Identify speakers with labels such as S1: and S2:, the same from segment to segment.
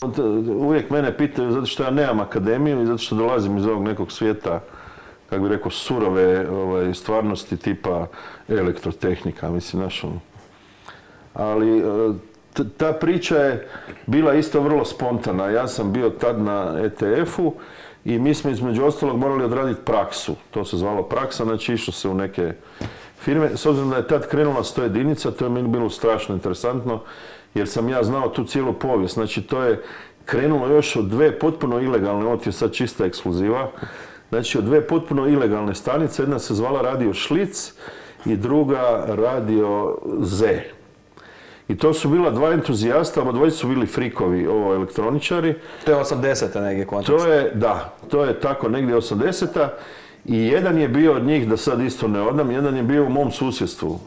S1: uvijek mene pitaju zato što ja nemam akademiju i zato što dolazim iz ovog nekog svijeta, kako bi rekao, surove stvarnosti tipa elektrotehnika, mislim, ali ta priča je bila isto vrlo spontana. Ja sam bio tad na ETF-u i mi smo između ostalog morali odraditi praksu. To se zvalo praksa, znači išlo se u neke firme. S obzirom da je tad krenula 100 jedinica, to je meni bilo strašno interesantno, jer sam ja znao tu cijelu povijest. Znači, to je krenulo još od dve potpuno ilegalne, ovo ti je sad čista ekskluziva, znači od dve potpuno ilegalne stanice, jedna se zvala Radio Šlic i druga Radio Z. I to su bila dva entuzijasta, obadvojica su bili frikovi, elektroničari.
S2: To je 80-te negdje kontekst.
S1: To je tako negdje 80-ta. I jedan je bio od njih, da sad isto ne odam, jedan je bio u mom susjedstvu.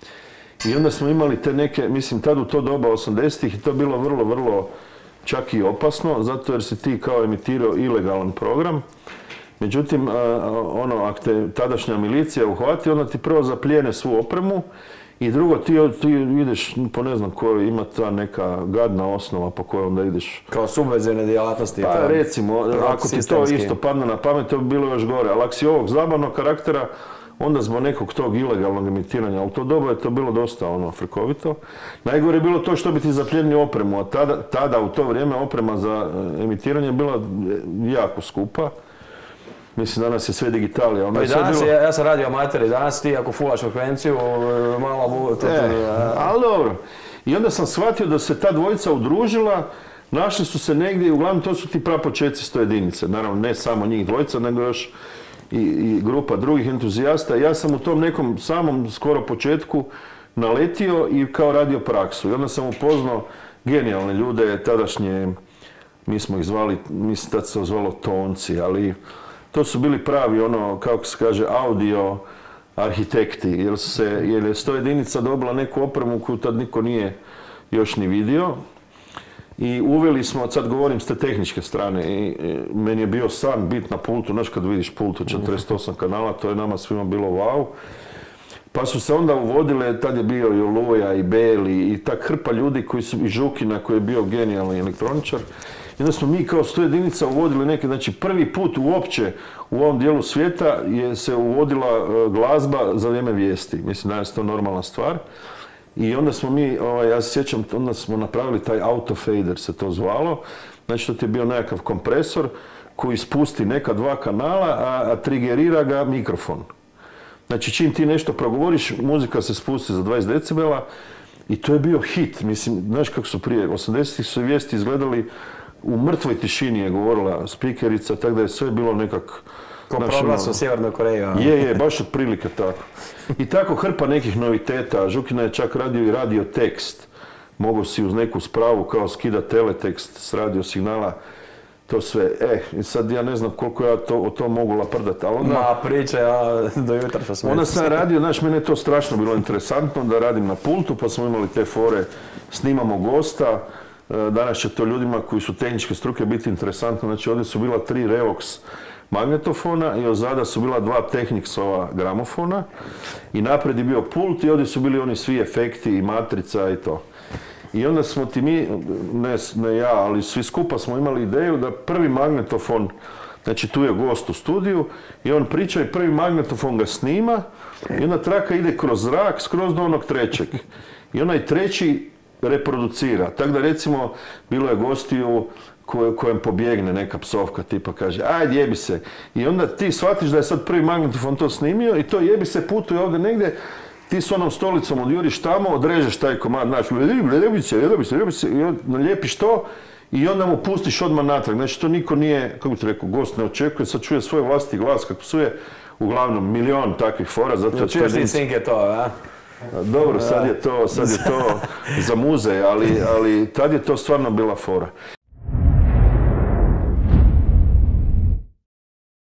S1: I onda smo imali te neke, mislim, tad u to doba 80-ih i to je bilo vrlo, vrlo čak i opasno, zato jer si ti kao emitirao ilegalan program. Međutim, ako te tadašnja milicija uhvati, onda ti prvo zaplijene svu opremu i drugo, ti ideš po ne znam koji ima ta neka gadna osnova po kojoj onda ideš.
S2: Kao subverzivne djelatnosti.
S1: Pa recimo, ako ti to isto padne na pamet, to bi bilo još gore. Ali ako si ovog zabavnog karaktera, onda zbog nekog tog ilegalnog emitiranja, ali u to doba je to bilo dosta frikovito. Najgore je bilo to što bi ti zaplijenili opremu, a tada u to vrijeme oprema za emitiranje je bila jako skupa. Mislim, danas je sve digitalija.
S2: Pa i danas ja sam radio amater i danas ti ako fulaš frekvenciju, malo...
S1: Ali dobro. I onda sam shvatio da se ta dvojica udružila, našli su se negdje i uglavnom to su ti prapočetci 100 jedinice. Naravno, ne samo njih dvojica, nego još i grupa drugih entuzijasta. Ja sam u tom nekom samom skoro početku naletio i kao radio praksu. I onda sam upoznao genijalne ljude, tadašnje, mi smo ih zvali, mislim da se zvalo tonci, ali to su bili pravi, kako se kaže, audio arhitekti, jer je 100 jedinica dobila neku opremu koju tad niko nije još ni vidio. I uveli smo, sad govorim s te tehničke strane, i meni je bio san biti na pultu, znaš kad vidiš pult od 48 kanala, to je nama svima bilo wow. Pa su se onda uvodile, tad je bio i Oluja i Beli i tak hrpa ljudi koji su, i Žukina koji je bio genijalni elektroničar. I onda smo mi kao 100 jedinica uvodili neke, znači prvi put uopće u ovom dijelu svijeta je se uvodila glazba za vrijeme vijesti. Mislim, danas je to normalna stvar. I onda smo mi, ja se sjećam, onda smo napravili taj autofader se to zvalo. Znači to ti je bio nekakav kompresor koji spusti neka dva kanala, a trigerira ga mikrofon. Znači čim ti nešto progovoriš, muzika se spusti za 20 decibela i to je bio hit. Mislim, znaš kako su prije, 80-ih su vijesti izgledali, u mrtvoj tišini je govorila spikerica, tako da je sve bilo nekak...
S2: Ko proglas u Sjevernoj Koreji.
S1: Je, baš otprilike tako. I tako hrpa nekih noviteta. Žukina je čak radio i radio tekst. Mogu si uz neku spravu kao skida teletekst s radio signala. To sve, i sad ja ne znam koliko ja o tom mogu laprdati, ali onda...
S2: Ma priče, do jutra što smo...
S1: Onda sam radio, znaš, mene je to strašno bilo interesantno da radim na pultu, pa smo imali te fore, snimamo gosta. Danas će to ljudima koji su tehničke struke biti interesantno. Znači, ovdje su bila 3 Revox magnetofona i ozada su bila 2 Technicsova gramofona i naprijed je bio pult i ovdje su bili oni svi efekti i matrica i to. I onda smo ne ja, ali svi skupa smo imali ideju da prvi magnetofon, znači tu je gost u studiju i on priča i prvi magnetofon ga snima i onda traka ide kroz zrak skroz do onog trećeg. I onaj treći reproducira. Tako da recimo bilo je gostiju kojem pobjegne neka psovka, tipa kaže ajde jebi se. I onda ti shvatiš da je sad prvi magnetofon to snimio i to jebi se putuje ovdje negdje, ti s onom stolicom odjuriš tamo, odrežeš taj komad, znaš, jebi se, i nalijepiš to i onda mu pustiš odmah natrag. Znači to niko nije, kako bi ti rekao, gost ne očekuje, sad čuje svoj vlastiti glas kako psuje, uglavnom milion takvih fora.
S2: Zato čuješ ti cinke to, a?
S1: Dobro, sad je to za muzej, ali tad je to stvarno bila fora.